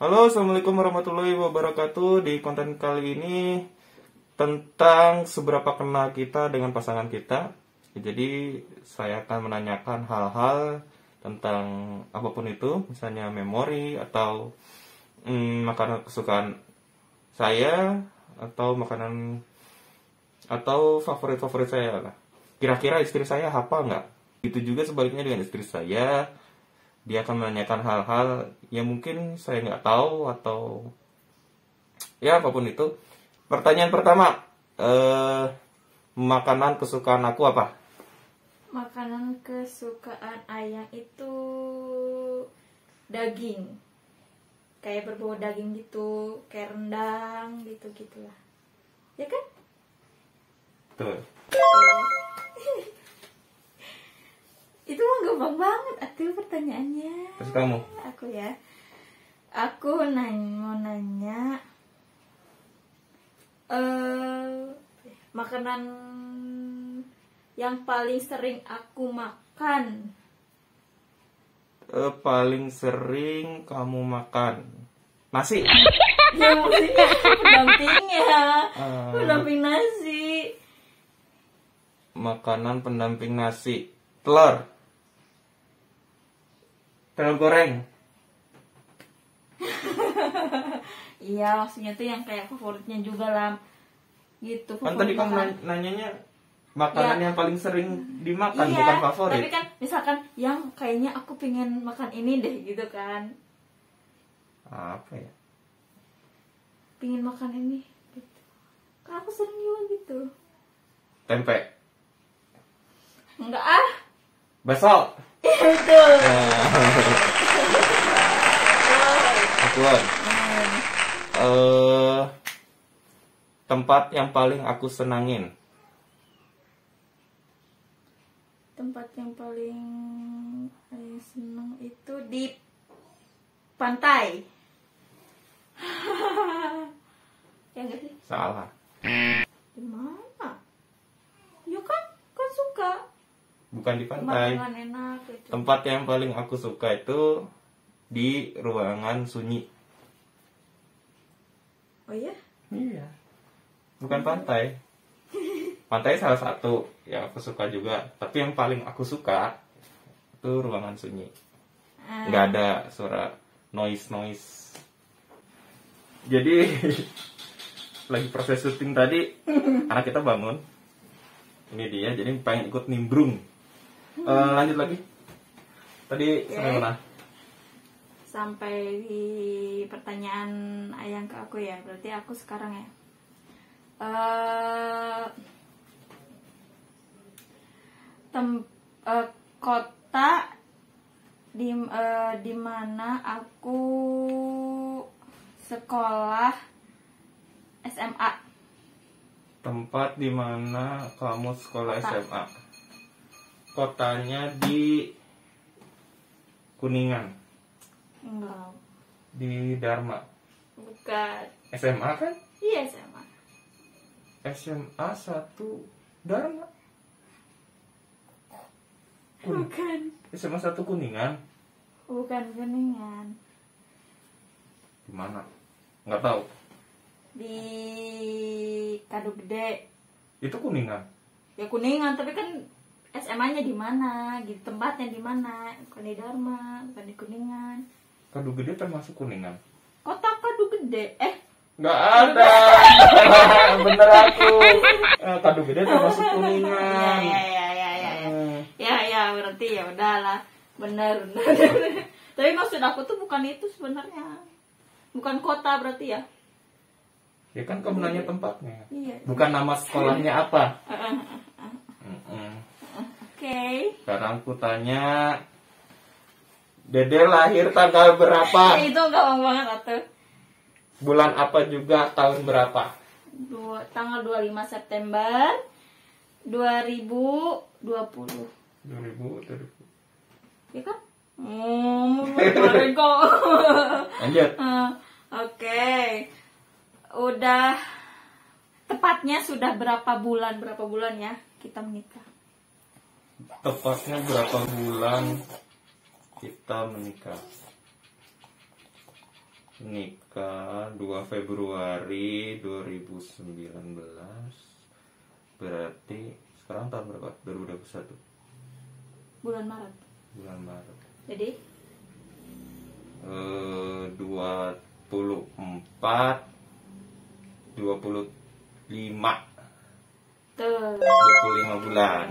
Halo, assalamualaikum warahmatullahi wabarakatuh. Di konten kali ini tentang seberapa kenal kita dengan pasangan kita. Jadi saya akan menanyakan hal-hal tentang apapun itu, misalnya memori atau makanan kesukaan saya atau makanan atau favorit saya lah. Kira-kira istri saya hafal nggak? Itu juga sebaliknya dengan istri saya. Dia akan menanyakan hal-hal yang mungkin saya nggak tahu atau ya apapun itu. Pertanyaan pertama, makanan kesukaan aku apa? Makanan kesukaan ayang itu daging, kayak berbau daging gitu, kayak rendang gitu gitulah, ya kan? Tuh. Itu mah gampang banget atuh pertanyaannya. Terus kamu? Aku mau nanya makanan yang paling sering aku makan. Paling sering kamu makan nasi. Ya maksudnya pendampingnya, pendamping nasi. Makanan pendamping nasi, telur goreng. Iya, maksudnya tuh yang kayak favoritnya juga lah gitu. Kan tadi kamu nanyanya makanan yang paling sering dimakan, iya, bukan favorit. Tapi kan misalkan yang kayaknya aku pengen makan ini deh gitu kan. Apa ya? Pengen makan ini gitu. Kan aku sering juga gitu. Tempe. Enggak ah. Bakso. Itu. Atuan. Tempat yang paling aku senangin. Tempat yang paling saya senang itu di pantai. Ya enggak sih? Salah. Di mana? Ya kan suka. Bukan di pantai. Makanan enak gitu. Tempat yang paling aku suka itu di ruangan sunyi. Oh ya? Iya. Bukan pantai. Pantai salah satu yang aku suka juga. Tapi yang paling aku suka itu ruangan sunyi. Nggak ada suara noise. Jadi lagi proses syuting tadi, anak kita bangun. Ini dia, jadi pengen ikut nimbrung. Lanjut lagi. Tadi sampai mana? Sampai di pertanyaan ayang ke aku ya. Berarti aku sekarang ya. Kota di mana aku sekolah SMA. Tempat di mana kamu sekolah SMA. Kotanya di Kuningan. Enggak. Di Dharma. Bukan. SMA kan? Iya SMA. SMA 1 Dharma. Bukan. SMA 1 Kuningan. Bukan Kuningan. Di mana? Nggak tahu. Di Kadu Gede. Itu Kuningan. Ya Kuningan, tapi kan SMA-nya di mana? Gitu, tempatnya di mana? Bukan di Dharma, bukan di Kuningan. Kadu Gede termasuk Kuningan. Kota Kadu Gede. Nggak ada. Bener aku. Kadu Gede termasuk Kuningan. Ya, berarti ya udahlah. Bener. Tapi maksud aku tuh bukan itu sebenarnya. Bukan kota berarti ya. Ya kan kamu nanya tempatnya. Iya. Bukan nama sekolahnya apa. Oke. Sekarang aku tanya, Dede lahir tanggal berapa? Itu gampang banget atuh. Bulan apa juga, tahun berapa? Tanggal 25 September 2020. 2000. Ya kan? Kemarin kok. Lanjut. Oke. Udah tepatnya sudah berapa bulan ya kita menikah? Tepatnya berapa bulan kita menikah? nikah 2 Februari 2019. Berarti sekarang tahun berapa? 2021. Bulan Maret. Bulan Maret. Jadi 24 25 tuh. 25 bulan.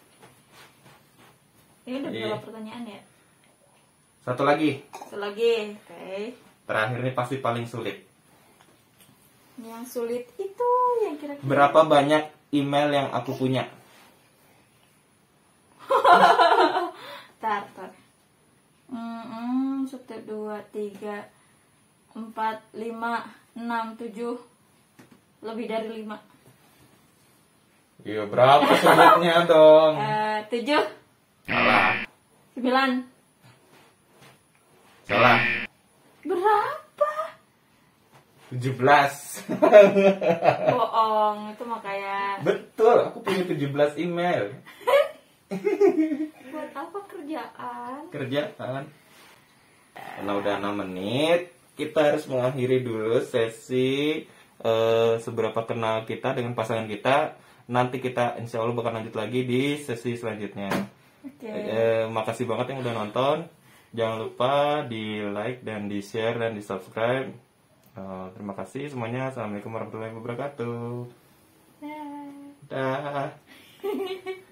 Ini udah Iya. berapa pertanyaan ya? Satu lagi. Selagi, oke. Terakhir ini pasti paling sulit. Yang sulit itu yang kira-kira. Berapa banyak email yang aku punya? Tar. 1, 2, 3, 4, 5, 6, 7. Lebih dari 5. Iya, berapa sebutnya dong? 7, Salah. 9. Salah. Berapa? 17. Bohong, itu mah kayak Betul, aku punya 17 email. buat apa kerjaan? Kerjaan. Karena udah 6 menit, kita harus mengakhiri dulu sesi seberapa kenal kita dengan pasangan kita. Nanti kita insya Allah bakal lanjut lagi di sesi selanjutnya. Oke. Makasih banget yang udah nonton. Jangan lupa di like dan di share dan di subscribe. Terima kasih semuanya. Assalamualaikum warahmatullahi wabarakatuh. Dah. Dah.